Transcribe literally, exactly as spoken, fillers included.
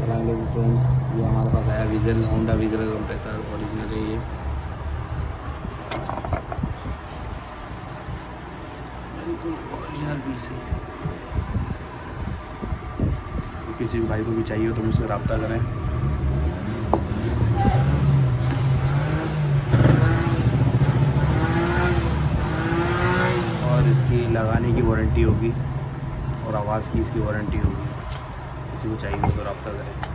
अस्सलाम वालेकुम फ्रेंड्स, ये हमारे पास आया विजल होंडा विजल कंप्रेसर ओरिजिनल है ये। बिल्कुल ओरिजिनल पीस है। किसी भी भाई को भी चाहिए तो मुझसे रब्ता करें। और इसकी लगाने की वारंटी होगी और आवाज़ की इसकी वारंटी होगी। किसी को चाहिए तो रब्ता करें।